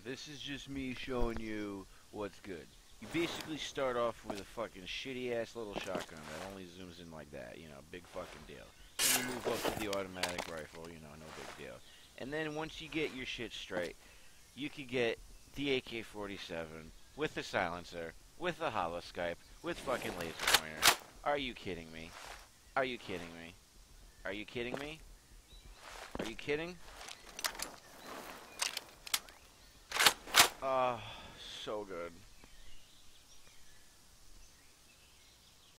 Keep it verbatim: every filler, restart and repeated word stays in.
this is just me showing you what's good. You basically start off with a fucking shitty-ass little shotgun that only zooms in like that, you know, big fucking deal. Then you move up to the automatic rifle, you know, no big deal. And then once you get your shit straight, you could get the A K forty-seven with the silencer, with the holoscope, with fucking laser pointer. Are you kidding me? Are you kidding me? Are you kidding me? Are you kidding? Ah, oh, so good.